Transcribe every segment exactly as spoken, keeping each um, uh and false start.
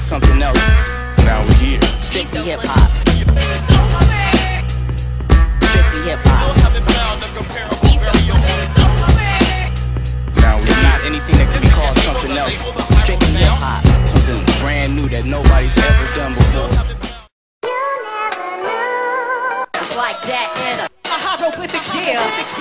something else. Now we're here. Strictly hip hop. Strictly hip hop. Now we're not anything that can be called something else. Strictly hip hop. Something brand new that nobody's ever done before. It's like that in a, a hieroglyphics, yeah.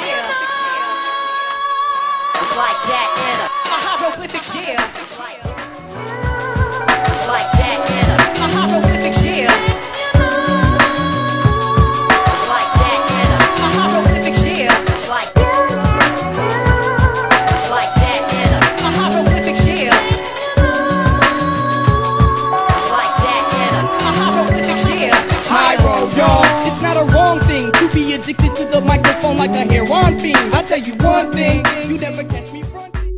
It's like that in a, a hieroglyphics, yeah. It's like, it's like that in a, a hieroglyphics, yeah. It's like that in a, a hieroglyphics, yeah. It's like, it's like that in a, a hieroglyphics, yeah. It's like that in a, a hieroglyphics, yeah. Hyro, y'all. It's not a wrong thing to be addicted to the microphone like a heroin fiend. I tell you one thing, you never catch me fronting.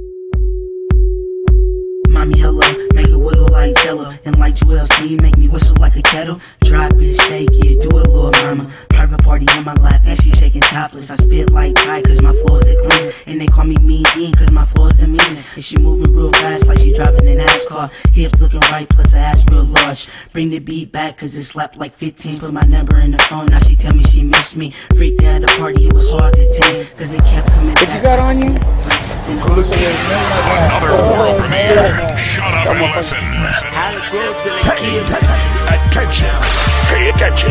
Mommy, hello, make it wiggle like Jello. And like Jewels, can you make me whistle like a kettle? Drop it, shake it, do it, little mama. Private party on my lap, and she shaking topless. I spit like Ty, cause my flow's the cleanest. And they call me Mean Ian, cause my flow's the meanest. And she moving real fast like she driving an ass car. Hips looking right, plus her ass real large. Bring the beat back, cause it slapped like fifteen. Put my number in the phone, now she tell me she missed me. Freaked out at the party, it was hard to tame, cause it kept coming back. What you got on you? Another world premiere. Shut up and listen. Pay attention. Pay attention.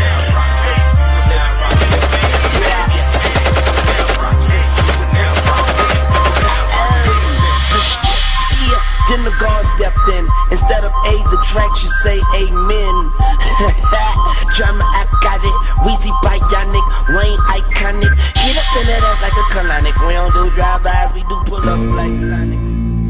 Then the guard stepped in. Instead of A, the track should say amen. Drama, I got it. Weezy, bionic, Wayne, iconic. Get up in that ass like a colonic. We don't do drive-bys, we do pull-ups like Sonic.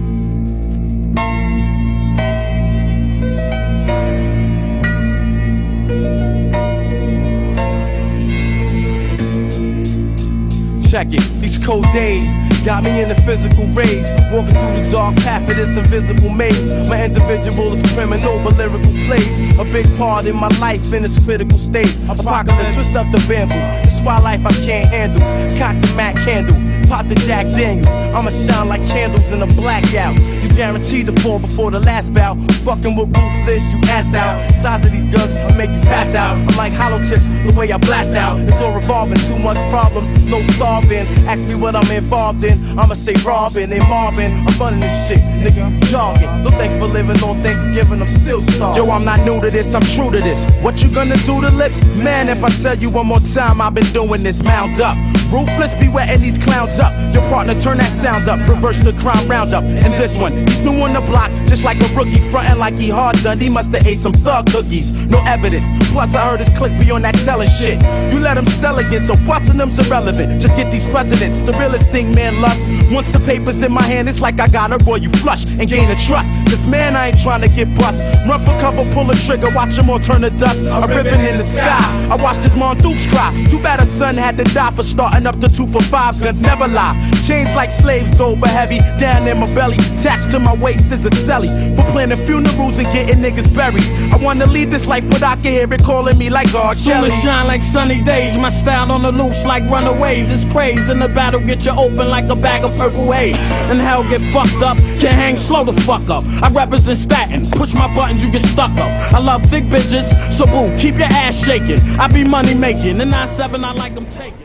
Check it, these cold days got me in the physical rage, walking through the dark path of this invisible maze. My individual is criminal, but lyrical plays a big part in my life in this critical stage. Apocalypse, twist up the bamboo, this why life I can't handle. Cock the Mac candle, pop the Jack Daniels. I'ma shine like candles in a blackout. You guaranteed to fall before the last bout. Fucking with ruthless, you ass out. Size of these guns, I make you pass out. I'm like hollow tips, the way I blast out. It's all revolving, too much problems, no solving. Ask me what I'm involved in, I'ma say robbing and mobbing. I'm running this shit, nigga, you jogging. No thanks for living on Thanksgiving, I'm still starving. Yo, I'm not new to this, I'm true to this. What you gonna do to lips? Man, if I tell you one more time, I've been doing this, mount up. Ruthless, be wetting these clowns up. Your partner, turn that sound up. Reverse the crime roundup. And this one, he's new on the block, just like a rookie. Frontin' like he hard done. He must have ate some thug cookies. No evidence. Plus, I heard his click be on that telling shit. You let him sell again, so bustin' them's irrelevant. Just get these presidents. The realest thing, man, lust. Once the paper's in my hand, it's like I gotta roll you flush and gain a trust. Cause man, I ain't trying to get bust. Run for cover, pull a trigger, watch them all turn to dust. A ribbon in the sky. I watched his mom Dukes cry. Too bad her son had to die for starting up the two for five guns, never lie. Chains like slaves though, but heavy down in my belly. Attached to my waist is a celly for planning funerals and getting niggas buried. I wanna lead this life, but I can hear it calling me like God. Soon as shine like sunny days, my style on the loose like runaways. It's crazy in the battle, get you open like a bag of purple haze. And hell get fucked up, can't hang slow the fuck up. I represent Staten, push my buttons, you get stuck up. I love thick bitches, so boo, keep your ass shaking. I be money making, and nine seven I like them taking.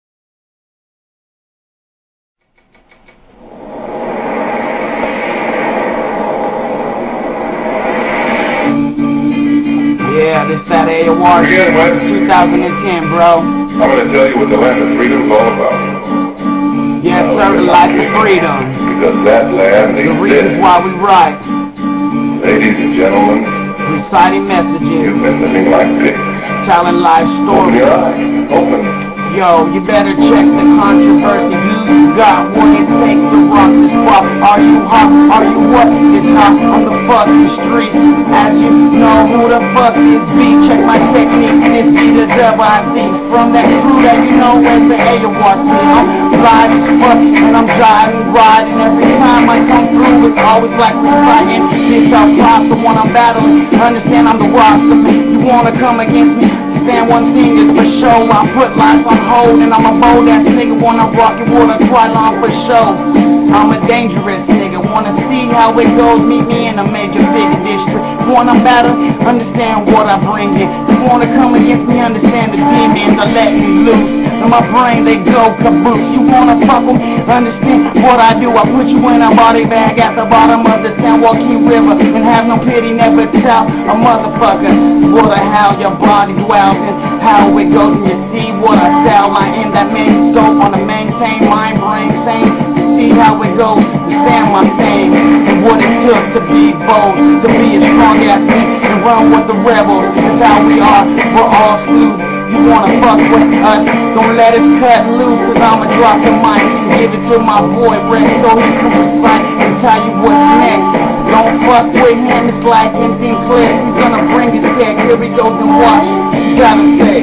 Yeah, this that A O R shit, two thousand ten, bro. I'm gonna tell you what the land of freedom is all about. Yes, sir, the life of freedom. Because that land The exists. reasons why we write. Ladies and gentlemen, Reciting messages. you've been living like pigs. Telling life Open stories. your eyes. Open them. Yo, you better check the controversy. You got what it takes to rock this rock. Are you hot? Are you what? It's hot on the fucking street. As you know who the fuck is B. Check my technique and it's B the double I C. From that crew that you know as the A O R team. I'm live as fuck and I'm driving, riding. Every time I come through it's always like we're fighting. This how fly the one I'm battling. Understand I'm the roster. You wanna come against me? Stand one thing is for show. I put life on hold and I'm a bold ass nigga. Wanna rock your water quite long for show. I'm a dangerous nigga. Wanna see how it goes? Meet me in a major big district. wanna battle, understand what I bring in. You wanna come against me, understand the demons are letting me loose. In my brain they go caboose. You wanna fuck them, understand what I do. I put you in a body bag at the bottom of the San Joaquin River and have no pity, never tell a motherfucker what the hell your body dwells in, how it goes. And you see what I sell, I in that main scope on the maintain mind brain same. You see how it goes, you stand my thing, and what it took to be bold, to be a strong ass me and run with the rebels. That's how we are, we're all smooth. You wanna fuck with us, don't let it cut loose, cause I'ma drop the mic and give it to my boy Rex so he can recite and tell you what's next. Don't fuck with him, it's like anything clear. He's gonna bring it back, here he goes and watch. You gotta say,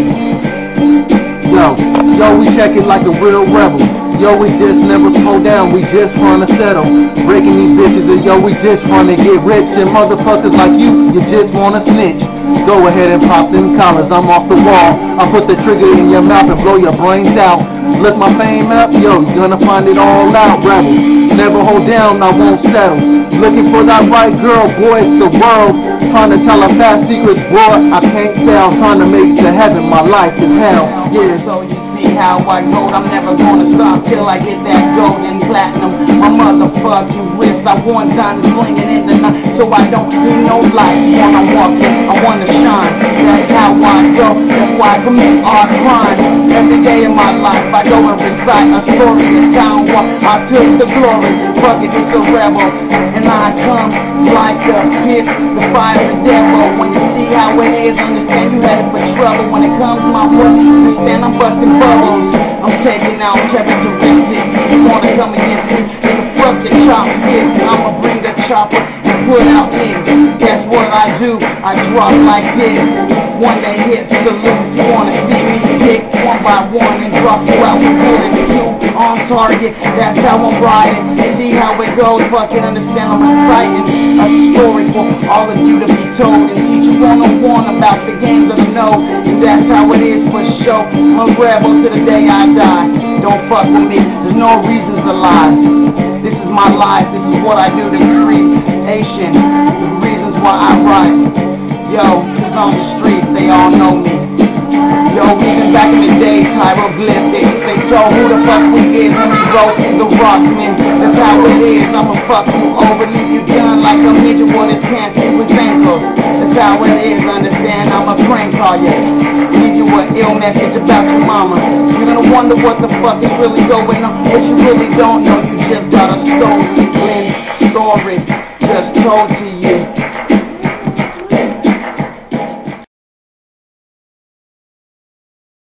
yo, yo, we check it like a real rebel. Yo, we just never slow down, we just wanna settle. Breaking these bitches, and yo, we just wanna get rich. And motherfuckers like you, you just wanna snitch. Go ahead and pop them collars, I'm off the wall. I put the trigger in your mouth and blow your brains out. Look my fame up, yo, you gonna find it all out, rebel. Never hold down, I won't settle. Looking for that right girl, boy, it's the world. Trying to tell her fast secrets, boy, I can't tell. Trying to make it to heaven, my life is hell. Yeah, so you see how I go, I'm never gonna stop till I get that gold and platinum. My motherfucking wrist, I want diamonds swinging in the night, so I don't see no light. When I'm walking, I wanna shine. That's how I go, that's why I commit art crime. Every day of my life, I go and recite a story of town where I took the glory. Fuck it, it's a rebel, and I come like a hit, the fire the devil. When you see how it is, understand you headed for trouble. When it comes to my work, understand I'm busting bubbles. I'm taking out characteristics. You wanna come against me, then the fuck the chopstick. I'ma bring the chopper and put out niggas. Guess what I do? I drop like this. One day hit salute. You wanna see me kick one by one and drop you out with bullets. You on target, that's how I'm riding. See how it goes, fucking understand I'm reciting a story for all of you to be told and teach you one-on-one about the games of the know. And that's how it is for sure. I'm a rebel to the day I die. Don't fuck with me, there's no reasons to lie. This is my life, this is what I do to creation. The reasons why I write. Yo, cause on the streets they all know me. Yo, even back in the day, hieroglyphics, they told who the fuck we is when we wrote the Rockman. That's how it is, I'ma fuck you over, leave you done like a midget with his pants with ankles. That's how it is, understand, I'ma prank call you. Leave you an ill message about your mama. You're gonna wonder what the fuck is really going on, but you really don't know, you just got a stolen story just told to you.